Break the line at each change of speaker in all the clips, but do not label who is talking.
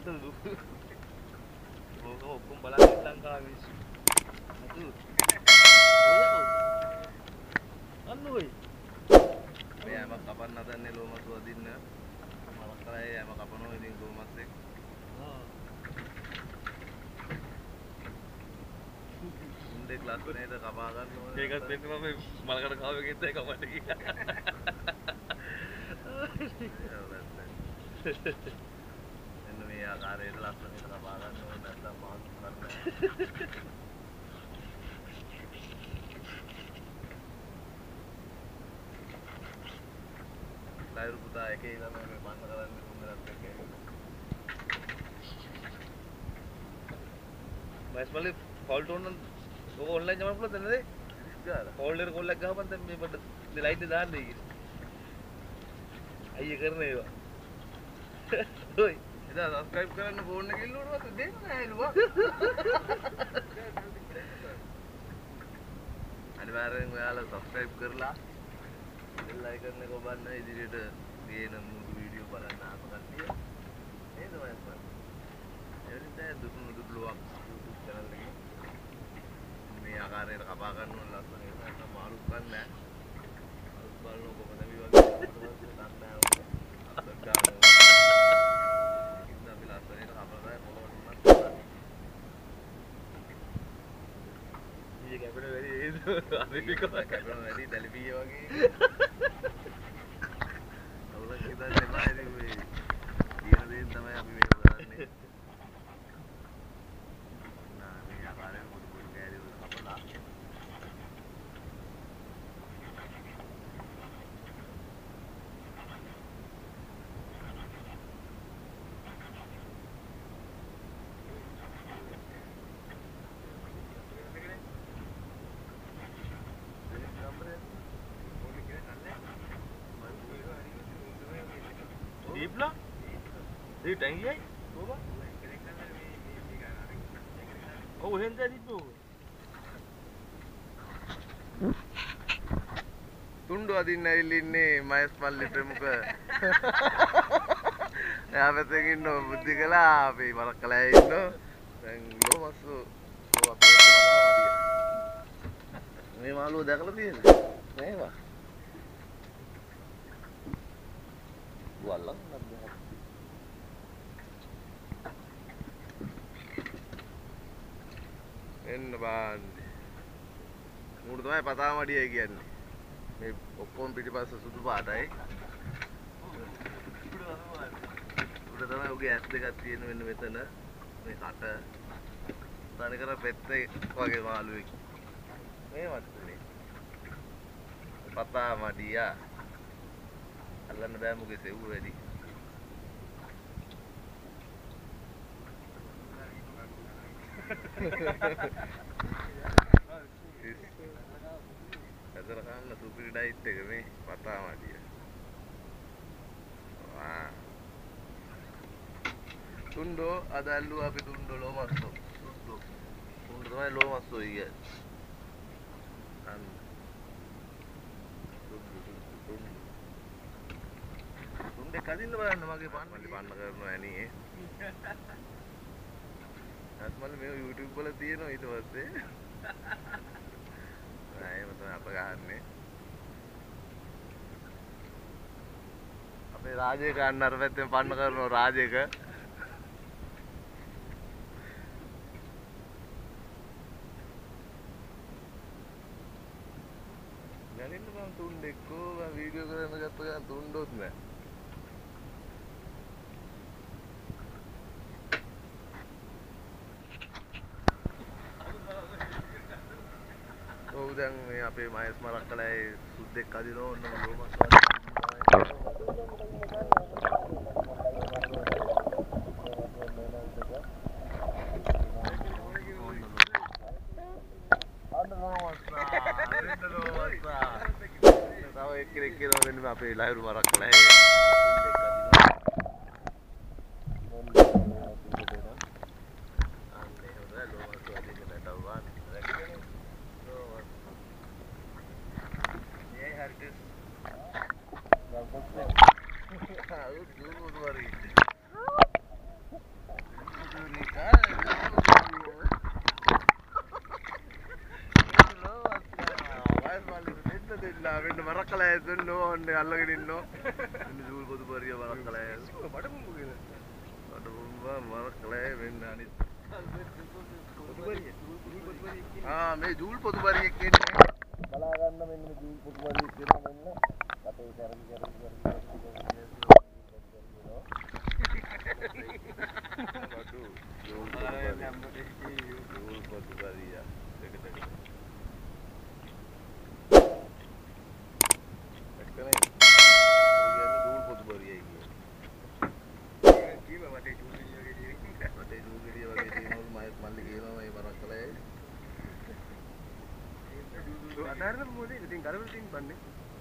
අන්තලු ඕක ඔක්කොම බලන්න ලංකාවේ මිනිස්සු නතු ඔය අන්න ඔය මෙයාම කපන්න හදන්නේ ලෝමස් වදින්න මලක් කරා යෑම කපනවා ඉතින් ලෝමස් එක්ක උන්දේ ක්ලාස් නේද කපා ගන්න ඕනේ ඒකත් වෙන්න මම මලකට කාවේ ගෙද්ද කපන්න ගියා එන්න මේ ආකාරයට ලස්සනට කපා ගන්න ඕනේ නැත්නම් මාත් කරන්නේ ලයිව් පුතා එකේ ඉඳන් මේ මන්න කරන්නේ සුන්දරත් එක්ක මයිස්මලි ෆෝල්ට් ඕන ඔක ඔන්ලයින් ජමා කරලා දෙන්නද ගාලා ෆෝල්ඩර් කොල්ලක් ගහපන් දැන් මේ පොඩ ලයිට් එක දාන්න ඉන්නේ අයියේ කරන ඒවා ඔයි එදා සබ්ස්ක්‍රයිබ් කරන්න ෆෝන් එක ඉල්ලුවොත් දෙන්න නෑලුවා අනිවාර්යෙන් ඔයාලා සබ්ස්ක්‍රයිබ් කරලා බෙල් අයිකන් එක ඔබන්න ඉදිරියට ගේන මුළු වීඩියෝ බලන්න ආස කට්ටිය නේද මයිස්මලි එවලින් දැන් දුටුලුවක් YouTube channel එකේ මේ ආකාරයට කපා ගන්න ඕන ලස්සන ඒක නැත්නම් මාළුත් ගන්න නෑ මාළුත් බලන කොහොමද මේ වගේ දන්නේ නෑ අතක් ගන්නවා ඉතින් අපි ලස්සනට කපලා පොළොවට උනත් ඊයේ කැපෙන වැඩි ඒද අනිත් කැපෙන වැඩි දැලිපිය වගේ අවුලක් හිතන්නේ නැහැ ඉතින් මේ කියන දේ තමයි අපි මේ කරන්නේ Dipla? Di tangi ai? Coba. Oh, hendak itu. තුන්ඩු අදින්න ඇවිල්ලා ඉන්නේ මයස් මල්ලි ප්‍රමුඛ. එයා පැත්තකින් ඉන්නව බුද්ධි කළා අපි මරක් කළා ඉන්නව. දැන් ලෝමස්සු අපේ මේ මාළුව දැකලා තියෙනවද? නේවා. වල්ලක් නැද්ද? එන්න බාන්නේ. මූණ තමයි පතාමඩියයි කියන්නේ. මේ ඔක්කොම පිටිපස්ස සුදු පාටයි. උඩ තමයි උගේ ඇස් දෙකක් තියෙන වෙන මෙතන. මේ කට. තනිකර පෙත්තේ වගේ මාළුවෙක්. මේ වත්තනේ. පතාමඩියා. අල්ලන්න බෑ මුගේ සෙව්ව වැඩි. අදර ගන්න සුපිරි ඩයිට් එක මේ පතාමඩිය. වා. තුන්ඩෝ අද ඇල්ලුවා අපි තුන්ඩෝ ලෝමස්සෝ. තුන්ඩෝ තමයි ලෝමස්සෝ කියන්නේ. අන්න. තුන්ඩේ කදින්න බලන්න මගේ පන්න කරනවා ඇනේ. අස්මල් මේ YouTube වල තියෙනවා ඊට පස්සේ. ආයෙ මම අප ගහන්නේ. අපේ රාජේක අන්න අර පැත්තෙන් පන්න කරනවා රාජේක. ගලින්න මම තුන්ඩෙක්කෝ මම වීඩියෝ කරන්න ගත්ත ගමන් තුන්ඩොත් නෑ. දැන් මේ අපේ මයස් මරක් කලයි සුද්දෙක් අදිනවා ඔන්න ලෝමස් වගේ තව එක්කෙනෙක් කියනවා මෙන්න අපේ ලහිරු මරක් කලයි කලයි දුන්නෝ ඔන්නේ අල්ලගෙන ඉන්නෝ ඉන්නේ ජූල් පොදු පරිය වරක් කලයි
බඩ බුම්බු කියන
බඩ බුම්බා වරක් කලයි වෙන්න අනිත්
පොදු පරිය
මේ ජූල් පොදු පරියෙක් එන්නේ බලා ගන්න මෙන්න මේ ජූල් පොදු පරියෙක් එනවා මෙන්න කටේ කරගි ජූල් පොදු පරිය
අදාරන මොලේ ඉතින් ගලවල තින් බන්නේ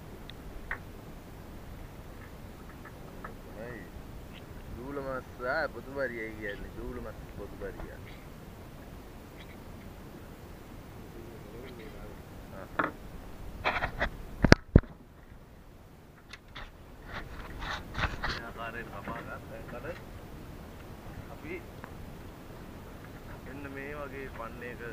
හයි ජූල මාසා පොතුබරියයි කියන්නේ ජූල මාස පොතුබරිය ආකාරයෙන් කපා ගන්න අපි එන්න මේ වගේ පන්නේක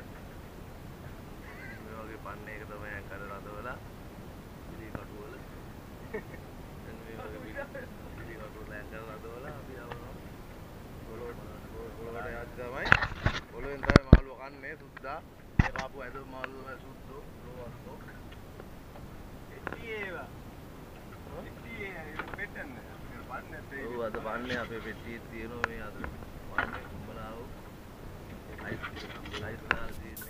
පන්නේ එක තමයි අර රදවලා ඉලි කටු වල දැන් මේ වගේ ඉලි කටු වල ඇඟ රදවලා අපි යවනවා පොළොවට යාත් තමයි පොළොවෙන් තමයි මාළුව කන්නේ සුද්දා මේ කාපු ඇද මාළුව තමයි සුද්දෝ ලෝවස්සෝ
එටි ඒවා එටි ඒ පෙට්ටන්න පන්නේ
ඔව් අද පන්නේ අපේ පෙට්ටියේ තියෙනවා මේ අද පන්නේ කුඹලාව ලයිස් දාලා තියෙන